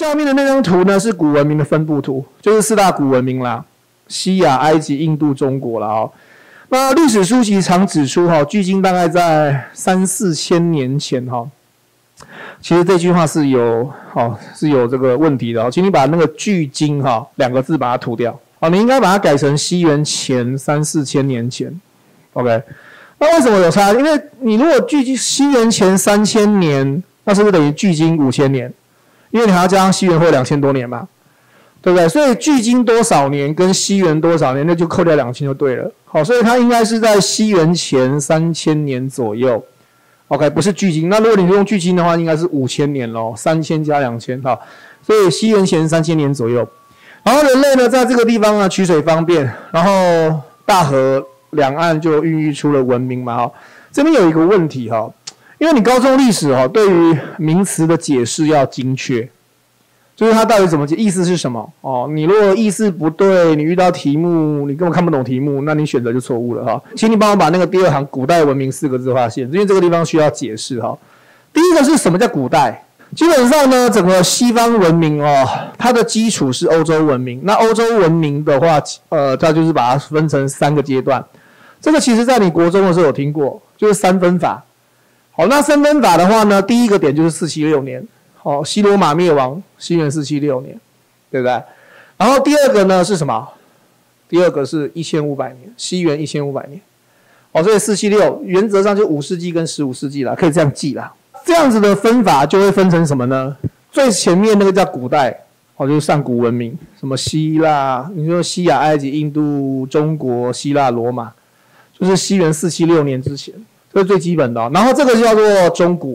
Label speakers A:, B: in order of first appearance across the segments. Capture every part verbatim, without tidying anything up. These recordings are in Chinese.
A: 下面的那张图呢是古文明的分布图，就是四大古文明啦，西亚、埃及、印度、中国啦哦。那历史书籍常指出哈，距今大概在三四千年前哈。其实这句话是有哦是有这个问题的哦，请你把那个距今哈两个字把它涂掉哦，你应该把它改成西元前三四千年前 ，OK？ 那为什么有差？因为你如果距今西元前三千年，那是不是等于距今五千年？因为你还要加上西元后两千多年嘛，对不对？所以距今多少年跟西元多少年，那就扣掉两千就对了。好，所以它应该是在西元前三千年左右。OK， 不是距今。那如果你用距今的话，应该是五千年咯，三千加两千，好，所以西元前三千年左右。然后人类呢，在这个地方呢，取水方便，然后大河两岸就孕育出了文明嘛，哈。这边有一个问题哈，因为你高中历史哈，对于名词的解释要精确，就是它到底怎么解，意思是什么哦？你如果意思不对，你遇到题目你根本看不懂题目，那你选择就错误了哈。请你帮我把那个第二行古代文明四个字划线，因为这个地方需要解释哈。第一个是什么叫古代？基本上呢，整个西方文明哦，它的基础是欧洲文明。那欧洲文明的话，呃，它就是把它分成三个阶段。这个其实在你国中的时候有听过，就是三分法。好，那三分法的话呢，第一个点就是四七六年。哦，西罗马灭亡，西元四七六年，对不对？然后第二个呢是什么？第二个是一千五百年，西元一千五百年。哦，所以四七六原则上就五世纪跟十五世纪啦，可以这样记啦。这样子的分法就会分成什么呢？最前面那个叫古代，哦，就是上古文明，什么希腊，你说西亚、埃及、印度、中国、希腊、罗马，就是西元四七六年之前，这是最基本的哦。然后这个就叫做中古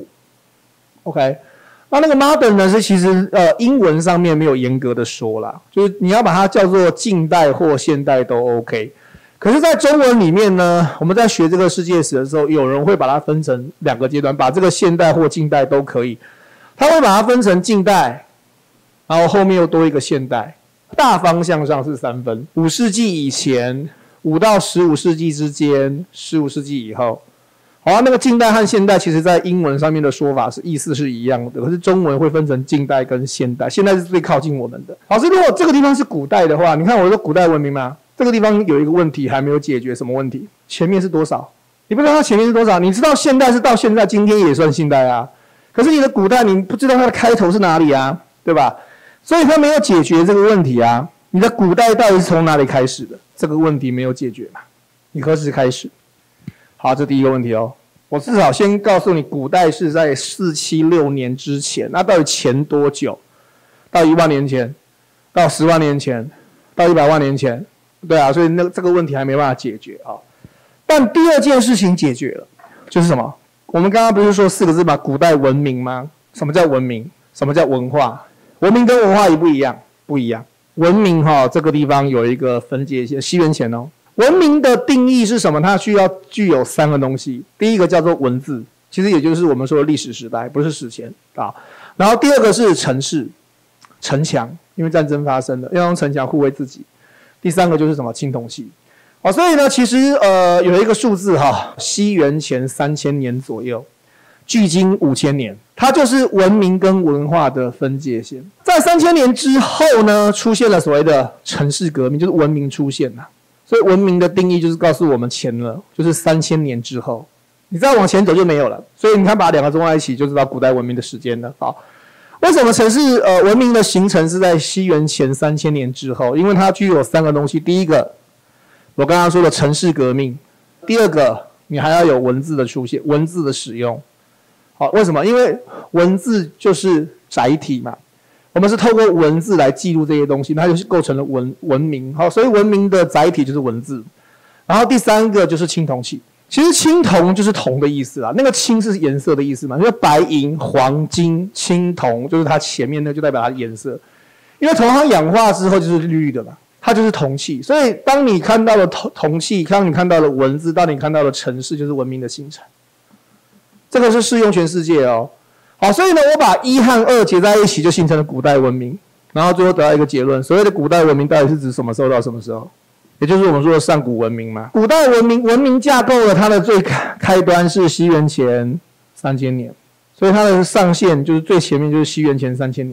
A: ，OK。那那个 modern 呢是其实呃英文上面没有严格的说啦，就是你要把它叫做近代或现代都 OK。可是，在中文里面呢，我们在学这个世界史的时候，有人会把它分成两个阶段，把这个现代或近代都可以。他会把它分成近代，然后后面又多一个现代。大方向上是三分：五世纪以前、五到十五世纪之间、十五世纪以后。好啊，那个近代和现代，其实在英文上面的说法是意思是一样的，可是中文会分成近代跟现代，现代是最靠近我们的。老师，如果这个地方是古代的话，你看我说古代文明吗？这个地方有一个问题还没有解决，什么问题？前面是多少？你不知道它前面是多少，你知道现代是到现在，今天也算现代啊。可是你的古代你不知道它的开头是哪里啊，对吧？所以它没有解决这个问题啊。你的古代到底是从哪里开始的？这个问题没有解决嘛？你何时开始？好，这第一个问题哦。我至少先告诉你，古代是在四七六年之前，那到底前多久？到一万年前，到十万年前，到一百万年前，对啊，所以那这个问题还没办法解决啊。但第二件事情解决了，就是什么？我们刚刚不是说四个字吗？古代文明吗？什么叫文明？什么叫文化？文明跟文化一不一样？不一样。文明哈，这个地方有一个分界线，西元前哦。文明的定义是什么？它需要具有三个东西。第一个叫做文字，其实也就是我们说的历史时代，不是史前啊。然后第二个是城市、城墙，因为战争发生了，要用城墙护卫自己。第三个就是什么？青铜器。好，所以呢，其实呃有一个数字哈，西元前三千年左右，距今五千年，它就是文明跟文化的分界线。在三千年之后呢，出现了所谓的城市革命，就是文明出现了。所以文明的定义就是告诉我们前了，就是三千年之后，你再往前走就没有了。所以你看，把两个综合在一起，就知道古代文明的时间了。好，为什么城市呃文明的形成是在西元前三千年之后？因为它具有三个东西。第一个，我刚刚说的城市革命；第二个，你还要有文字的出现，文字的使用。好，为什么？因为文字就是载体嘛。我们是透过文字来记录这些东西，它就是构成了文文明。好，所以文明的载体就是文字。然后第三个就是青铜器。其实青铜就是铜的意思啦，那个青是颜色的意思嘛，因为白银、黄金、青铜就是它前面那就代表它的颜色。因为铜它氧化之后就是绿的嘛，它就是铜器。所以当你看到了铜铜器，当你看到了文字，当你看到了城市，就是文明的形成。这个是适用全世界哦。好，所以呢，我把一和二结在一起，就形成了古代文明。然后最后得到一个结论：所谓的古代文明到底是指什么时候到什么时候？也就是我们说的上古文明嘛。古代文明文明架构的它的最开端是西元前三千年，所以它的上限就是最前面就是西元前三千年。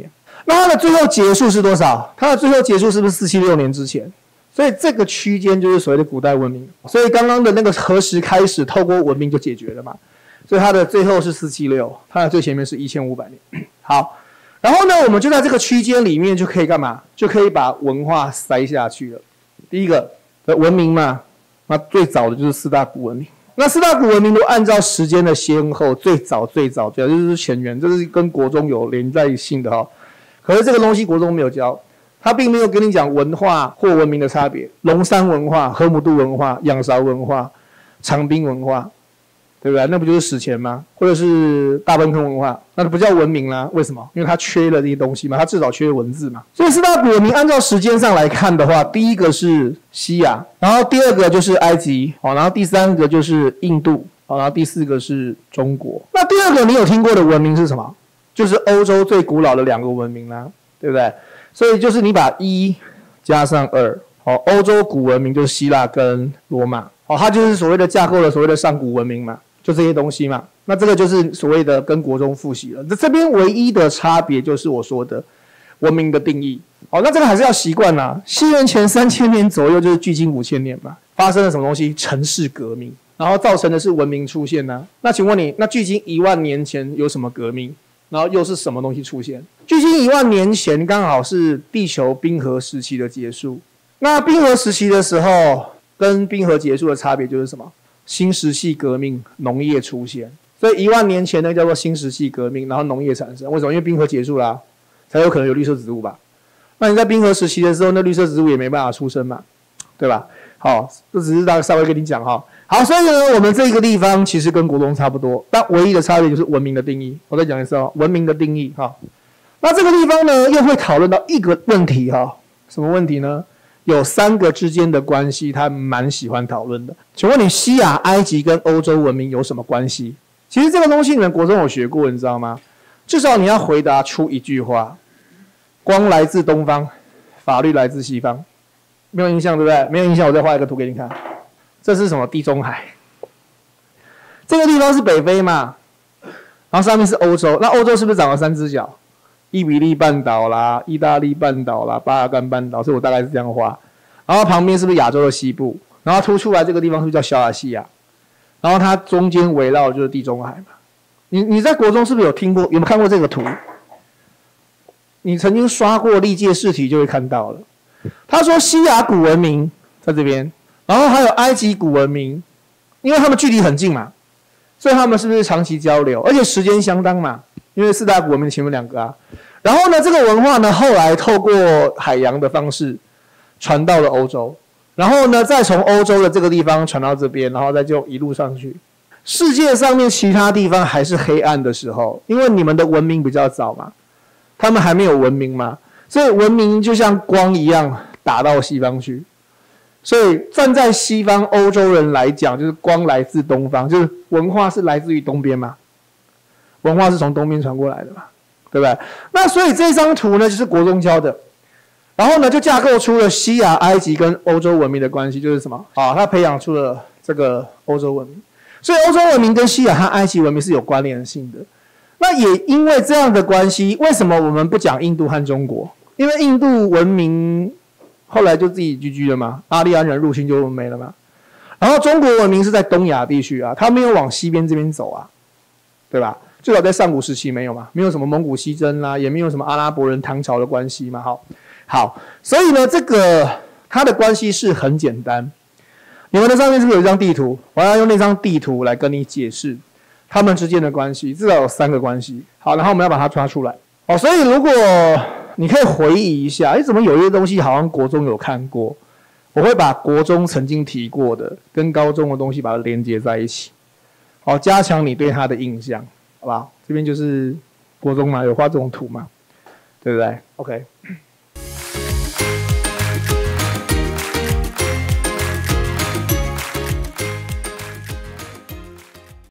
A: 那它的最后结束是多少？它的最后结束是不是四七六年之前？所以这个区间就是所谓的古代文明。所以刚刚的那个何时开始透过文明就解决了嘛？所以它的最后是四七六，它的最前面是一千五百年。好，然后呢，我们就在这个区间里面就可以干嘛？就可以把文化塞下去了。第一个文明嘛，那最早的就是四大古文明。那四大古文明都按照时间的先后，最早最早最早就是前元，这是跟国中有连在性的哈。可是这个东西国中没有教。他并没有跟你讲文化或文明的差别，龙山文化、河姆渡文化、仰韶文化、长滨文化，对不对？那不就是史前吗？或者是大崩坑文化，那不叫文明啦？为什么？因为它缺了这些东西嘛，它至少缺文字嘛。所以四大古文明按照时间上来看的话，第一个是西亚，然后第二个就是埃及，然后第三个就是印度，然后第四个是中国。那第二个你有听过的文明是什么？就是欧洲最古老的两个文明啦，对不对？所以就是你把一加上二，好，欧洲古文明就是希腊跟罗马，好，它就是所谓的架构了所谓的上古文明嘛，就这些东西嘛。那这个就是所谓的跟国中复习了。这边唯一的差别就是我说的文明的定义。好，那这个还是要习惯啦。西元前三千年左右就是距今五千年嘛，发生了什么东西？城市革命，然后造成的是文明出现呢、啊？那请问你，那距今一万年前有什么革命？然后又是什么东西出现？距今一万年前刚好是地球冰河时期的结束。那冰河时期的时候，跟冰河结束的差别就是什么？新石器革命，农业出现。所以一万年前呢叫做新石器革命，然后农业产生。为什么？因为冰河结束啦、啊，才有可能有绿色植物吧？那你在冰河时期的时候，那绿色植物也没办法出生嘛，对吧？好，这只是大概稍微跟你讲哈。好，所以呢，我们这个地方其实跟国中差不多，但唯一的差别就是文明的定义。我再讲一次哦，文明的定义哈。那这个地方呢，又会讨论到一个问题哈，什么问题呢？有三个之间的关系，他蛮喜欢讨论的。请问你西亚、埃及跟欧洲文明有什么关系？其实这个东西你们国中有学过，你知道吗？至少你要回答出一句话：光来自东方，法律来自西方。没有印象对不对？没有印象，我再画一个图给你看。这是什么？地中海。这个地方是北非嘛，然后上面是欧洲。那欧洲是不是长了三只脚？伊比利半岛啦，意大利半岛啦，巴尔干半岛，所以我大概是这样画。然后旁边是不是亚洲的西部？然后凸出来这个地方是不是叫小亚细亚？然后它中间围绕就是地中海嘛。你你在国中是不是有听过？有没有看过这个图？你曾经刷过历届试题就会看到了。他说西亚古文明在这边，然后还有埃及古文明，因为他们距离很近嘛，所以他们是不是长期交流，而且时间相当嘛？因为四大古文明前面两个啊。然后呢，这个文化呢，后来透过海洋的方式传到了欧洲，然后呢，再从欧洲的这个地方传到这边，然后再就一路上去。世界上面其他地方还是黑暗的时候，因为你们的文明比较早嘛，他们还没有文明嘛。所以文明就像光一样打到西方去，所以站在西方欧洲人来讲，就是光来自东方，就是文化是来自于东边嘛，文化是从东边传过来的嘛，对不对？那所以这张图呢，就是国中教的，然后呢就架构出了西亚、埃及跟欧洲文明的关系，就是什么啊？它培养出了这个欧洲文明，所以欧洲文明跟西亚和埃及文明是有关联性的。那也因为这样的关系，为什么我们不讲印度和中国？因为印度文明后来就自己居居了嘛，阿利安人入侵就没了嘛。然后中国文明是在东亚地区啊，它没有往西边这边走啊，对吧？最早在上古时期没有嘛，没有什么蒙古西征啦、啊，也没有什么阿拉伯人、唐朝的关系嘛。好，好，所以呢，这个它的关系是很简单。你们的上面是不是有一张地图？我要用那张地图来跟你解释他们之间的关系，至少有三个关系。好，然后我们要把它抓出来。哦，所以如果你可以回忆一下，哎，怎么有一些东西好像国中有看过？我会把国中曾经提过的跟高中的东西把它连接在一起，好，加强你对它的印象，好不好？这边就是国中嘛，有画这种图嘛，对不对 ？OK。